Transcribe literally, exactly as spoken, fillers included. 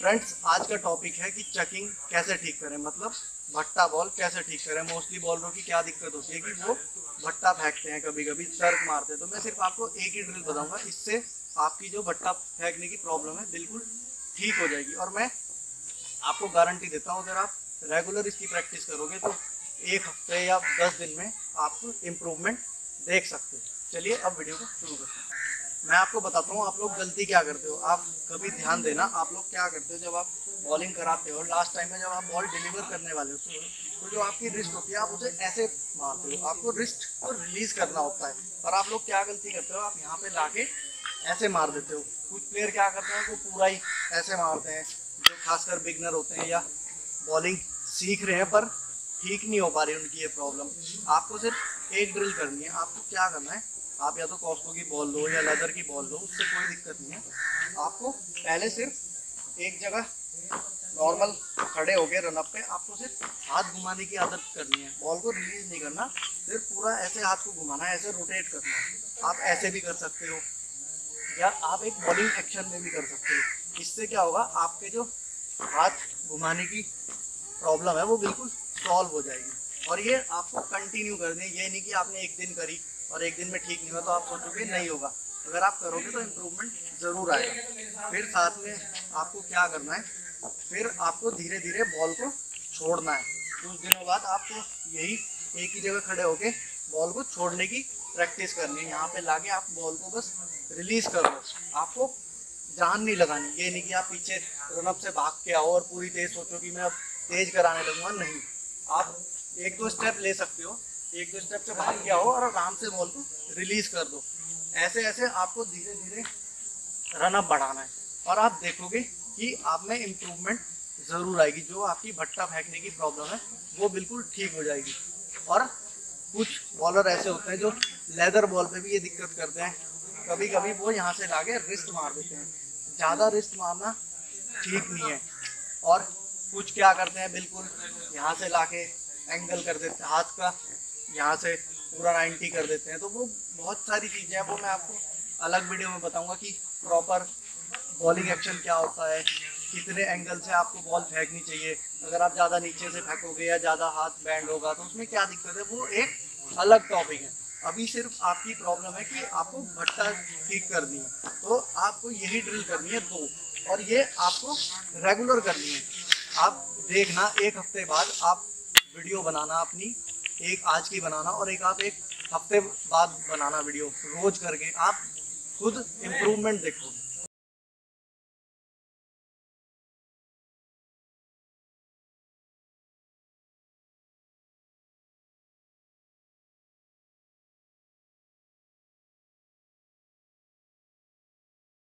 Friends, आज का topic है कि चकिंग कैसे ठीक करें, मतलब भट्टा बॉल कैसे ठीक करें। मोस्टली बॉलरों की क्या दिक्कत होती है कि वो भट्टा फेंकते हैं, कभी कभी तर्क मारते हैं। तो मैं सिर्फ आपको एक ही ड्रिल बताऊंगा, इससे आपकी जो भट्टा फेंकने की प्रॉब्लम है बिल्कुल ठीक हो जाएगी। और मैं आपको गारंटी देता हूँ, अगर आप रेगुलर इसकी प्रैक्टिस करोगे तो एक हफ्ते या दस दिन में आप इम्प्रूवमेंट देख सकते हो। चलिए अब वीडियो को शुरू करते हैं। मैं आपको बताता हूँ आप लोग गलती क्या करते हो। आप कभी ध्यान देना, आप लोग क्या करते हो जब आप बॉलिंग कराते हो, लास्ट टाइम में जब आप बॉल डिलीवर करने वाले हो तो जो आपकी रिस्ट होती है आप उसे ऐसे मारते हो। आपको रिस्ट को रिलीज करना होता है, और आप लोग क्या गलती करते हो, आप यहाँ पे लाके ऐसे मार देते हो। कुछ प्लेयर क्या करते हैं वो पूरा ही ऐसे मारते हैं, जो खासकर बिगनर होते हैं या बॉलिंग सीख रहे हैं पर ठीक नहीं हो पा रही उनकी ये प्रॉब्लम। आपको सिर्फ एक ड्रिल करनी है। आपको क्या करना है, आप या तो कॉस्को की बॉल लो या लेदर की बॉल लो, उससे कोई दिक्कत नहीं है। आपको पहले सिर्फ एक जगह नॉर्मल खड़े हो गए रनअप पे, आपको सिर्फ हाथ घुमाने की आदत करनी है। बॉल को रिलीज नहीं करना, सिर्फ पूरा ऐसे हाथ को घुमाना है, ऐसे रोटेट करना है। आप ऐसे भी कर सकते हो या आप एक बॉलिंग एक्शन में भी कर सकते हो। इससे क्या होगा, आपके जो हाथ घुमाने की प्रॉब्लम है वो बिल्कुल सॉल्व हो जाएगी। और ये आपको कंटिन्यू करनी है, ये नहीं कि आपने एक दिन करी और एक दिन में ठीक नहीं हुआ तो आप सोचोगे नहीं होगा। अगर आप करोगे तो इम्प्रूवमेंट ज़रूर आएगा। फिर साथ में आपको क्या करना है, फिर आपको धीरे धीरे बॉल को छोड़ना है। कुछ दिनों बाद आपको यही एक ही जगह खड़े होके बॉल को छोड़ने की प्रैक्टिस करनी है। यहाँ पे लाके आप बॉल को बस रिलीज करो। आपको जान नहीं लगानी, ये नहीं कि आप पीछे रनअप से भाग के आओ और पूरी तेज सोचो कि मैं अब तेज कराने लगूंगा। नहीं, आप एक दो स्टेप ले सकते हो, एक दो स्टेप से भाग के आओ और आराम से बॉल को रिलीज कर दो। ऐसे ऐसे आपको धीरे धीरे रनअप बढ़ाना है और आप देखोगे कि आप में इम्प्रूवमेंट ज़रूर आएगी। जो आपकी भट्टा फेंकने की प्रॉब्लम है वो बिल्कुल ठीक हो जाएगी। और कुछ बॉलर ऐसे होते हैं जो लेदर बॉल पे भी ये दिक्कत करते हैं, कभी कभी वो यहाँ से लाके रिस्ट मार देते हैं। ज़्यादा रिस्ट मारना ठीक नहीं है। और कुछ क्या करते हैं, बिल्कुल यहाँ से लाके एंगल कर देते हैं, हाथ का यहाँ से पूरा नाइन्टी कर देते हैं। तो वो बहुत सारी चीज़ें हैं, वो मैं आपको अलग वीडियो में बताऊंगा कि प्रॉपर बॉलिंग एक्शन क्या होता है, कितने एंगल से आपको बॉल फेंकनी चाहिए। अगर आप ज़्यादा नीचे से फेंकोगे या ज़्यादा हाथ बैंड होगा तो उसमें क्या दिक्कत है, वो एक अलग टॉपिक है। अभी सिर्फ आपकी प्रॉब्लम है कि आपको भट्टा ठीक करनी है, तो आपको यही ड्रिल करनी है दो, और ये आपको रेगुलर करनी है। आप देखना एक हफ्ते बाद आप वीडियो बनाना अपनी, एक आज की बनाना और एक आप एक हफ्ते बाद बनाना वीडियो, रोज करके आप खुद इम्प्रूवमेंट देखो।